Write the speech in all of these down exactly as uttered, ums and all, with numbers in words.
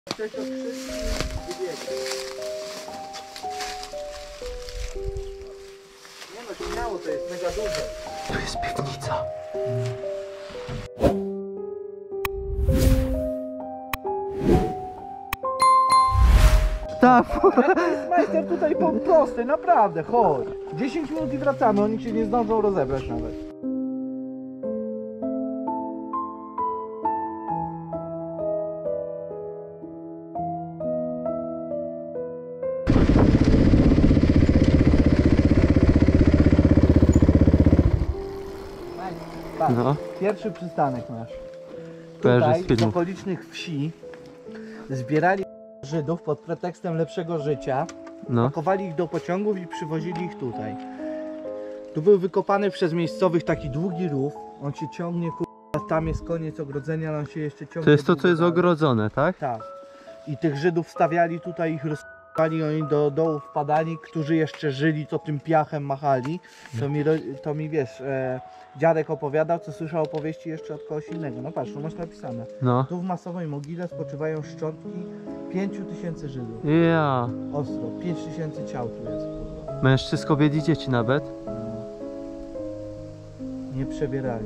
Coś to wszystko wybiegnie. Nie no, śmiało, to jest mega duże. Tu jest piwnica. Tak. To jest majster tutaj po prosty, naprawdę, chodź. dziesięć minut i wracamy, oni się nie zdążą rozebrać nawet. Tak, No. pierwszy przystanek nasz. Kojarzę Tutaj z z filmu. okolicznych wsi zbierali Żydów pod pretekstem lepszego życia, No. pakowali ich do pociągów i przywozili ich tutaj. Tu był wykopany przez miejscowych taki długi rów, on się ciągnie, kurwa, tam jest koniec ogrodzenia, ale on się jeszcze ciągnie. To jest to, co długo jest dalej. ogrodzone, tak? Tak. I tych Żydów stawiali tutaj, ich rozpali, oni do dołu wpadali, którzy jeszcze żyli, to tym piachem machali. To mi, ro- to mi wiesz, e, dziadek opowiadał, co słyszał opowieści jeszcze od kogoś innego. No patrz, tu masz napisane. No. Tu w masowej mogile spoczywają szczątki pięciu tysięcy Żydów. Ja. Ostro, pięć tysięcy ciał tu jest, kurwa. Mężczyzn, kobiet i dzieci nawet. No. Nie przebierali.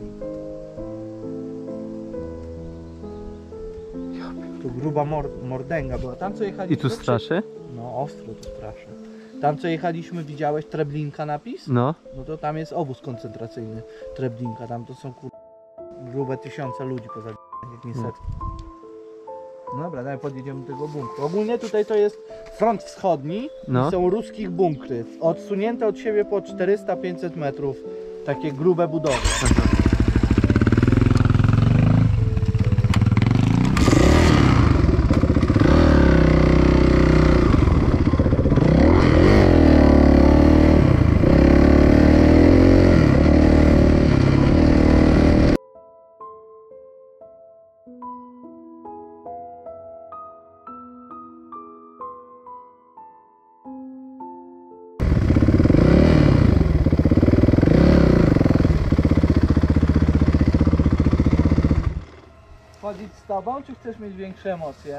Tu gruba mor mordęga była. Tam co jechaliśmy... I tu straszy? No ostro to straszy. Tam co jechaliśmy, widziałeś Treblinka napis? No. No to tam jest obóz koncentracyjny Treblinka. Tam to są kur... grube tysiące ludzi poza jak nie setki. No dobra, daj podjedziemy do tego bunkru. Ogólnie tutaj to jest front wschodni. No. I są ruskich bunkry. Odsunięte od siebie po czterysta pięćset metrów. Takie grube budowy. Chodzić z tobą, czy chcesz mieć większe emocje?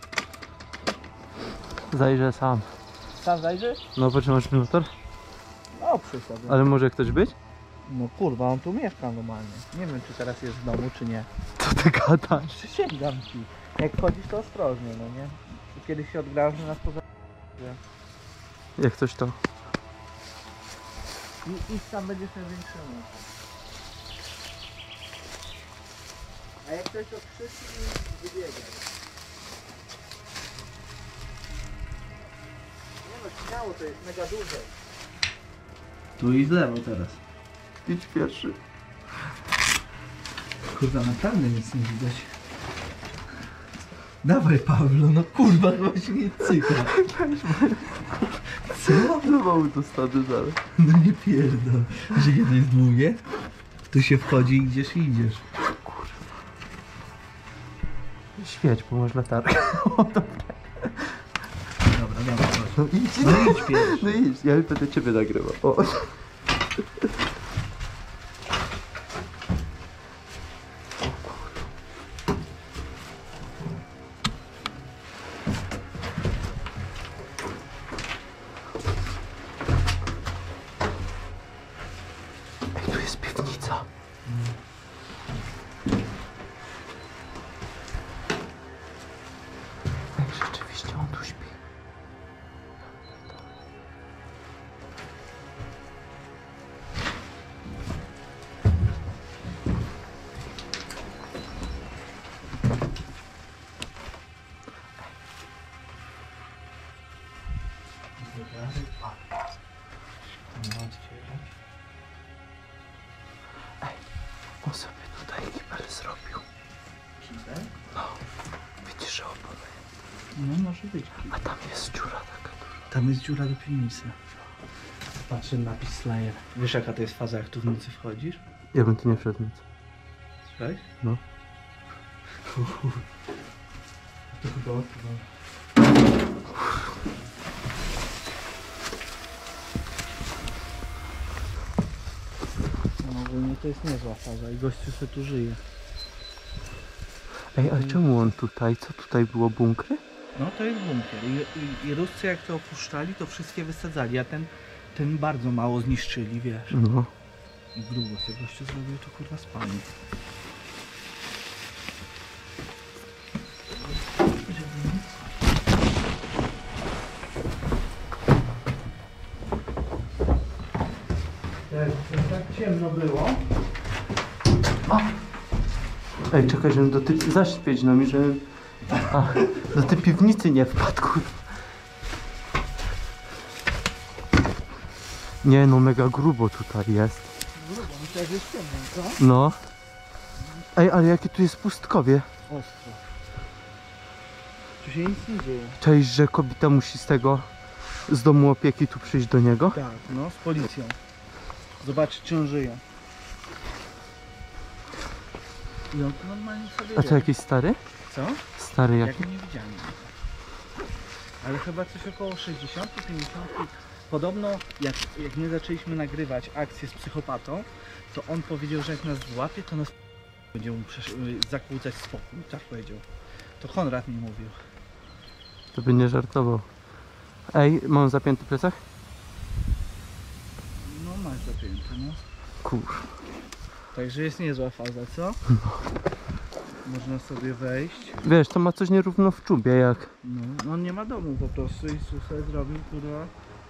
Zajrzę sam. Sam zajrzysz? No, potrzymasz motor? O, przy sobie. Ale może ktoś być? No kurwa, on tu mieszka normalnie. Nie wiem, czy teraz jest w domu, czy nie. Co ty gadasz? Przysięgam ci. Jak chodzisz, to ostrożnie, no nie? Czy kiedyś się odgrasz, że nas poza... Jak coś to. I idź tam, będziesz miał większe emocje. A jak ktoś to wszystkim wybiega. Nie no, śmiało, to jest mega duże. Tu i w lewo teraz. Idź pierwszy. Kurwa, naprawdę nic nie widać. Dawaj, Pawlo, no kurwa, chyba się nie cyka. Co? Znowu to stady zaraz. No nie pierdol, że jedno jest długie, tu się wchodzi i idziesz i idziesz. Świeć, bo masz latarkę. Dobra, dobra, chodź. No idź, No idź pierwszy. no idź, ja będę ciebie nagrywał. O. Ej, tu jest piwnica. Ej, rzeczywiście on tu śpi. On sobie tutaj kibel zrobił. Kibel? No, widzisz, że opowiem. No może być. A tam jest dziura taka duża. Tam jest dziura do piwnicy. Patrzę na napis Slayer. Wiesz jaka to jest faza, jak tu w nocy wchodzisz? Ja bym tu nie wszedł nic. Słyszałeś? No. To chyba chyba. No ogólnie to jest niezła faza i gościu sobie tu żyje. Ej, ale czemu on tutaj? Co tutaj było? Bunkry? No to jest bunkier. I, i, i Ruscy jak to opuszczali, to wszystkie wysadzali, a ten, ten bardzo mało zniszczyli, wiesz. No. I grubo sobie gościu zrobił to kurwa spalnie. Jak tak ciemno było. Ej, czekaj, żebym do tej... Zaświeć no mi, żebym... A, do tej piwnicy nie wpadł, kurwa. Nie no, mega grubo tutaj jest. Grubo, myślę, że jest ciemno, co? No. Ej, ale jakie tu jest pustkowie. Ostro. Tu się nic nie dzieje. Cześć, że kobieta musi z tego... z domu opieki tu przyjść do niego? Tak, no, z policją. Zobaczyć, czy on żyje. I on tu normalnie sobie A to żyje. jakiś stary? Co? Stary Jak jaki? nie widziałem. Ale chyba coś około sześćdziesiąt pięćdziesiąt. Podobno jak, jak my zaczęliśmy nagrywać akcję z psychopatą, to on powiedział, że jak nas złapie, to nas będzie mu przesz- zakłócać spokój. Tak powiedział. To Konrad mi mówił. To by nie żartował. Ej, mam zapięty plecak? No masz zapięty, no. Kur... Także jest niezła faza, co? Można sobie wejść. Wiesz, to ma coś nierówno w czubie, jak... No, no on nie ma domu po prostu i sobie zrobił, kurwa.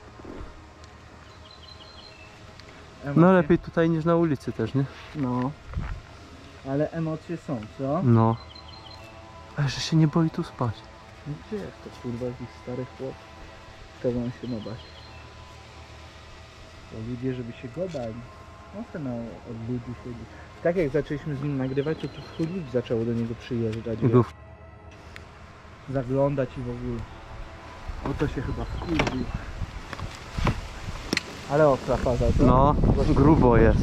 Emocje. No lepiej tutaj niż na ulicy też, nie? No. Ale emocje są, co? No. Ale że się nie boi tu spać. No gdzie jest to kurwa jakiś stary chłop? Czego on się ma bać? To ludzie, żeby się go bali. On se na od ludzi siedzi. Tak jak zaczęliśmy z nim nagrywać, to tu w chuj ludzi zaczęło do niego przyjeżdżać. I był wiesz, zaglądać i w ogóle. O to się chyba wkurzył. Ale ostra faza, co? No, grubo jest.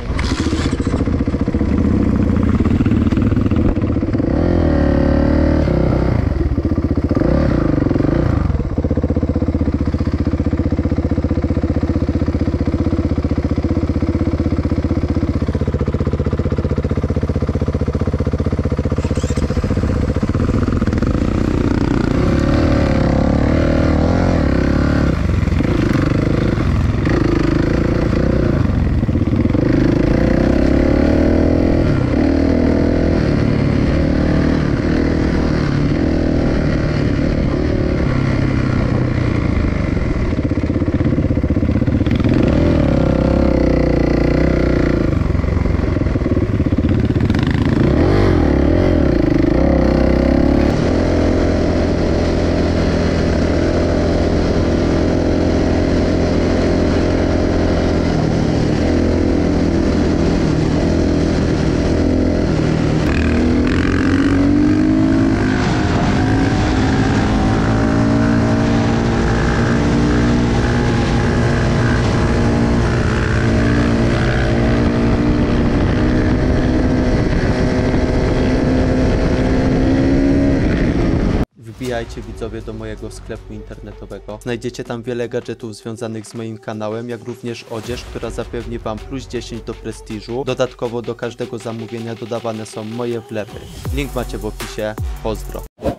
Wbijajcie widzowie do mojego sklepu internetowego. Znajdziecie tam wiele gadżetów związanych z moim kanałem, jak również odzież, która zapewni wam plus dziesięć do prestiżu. Dodatkowo do każdego zamówienia dodawane są moje wlewy. Link macie w opisie. Pozdro.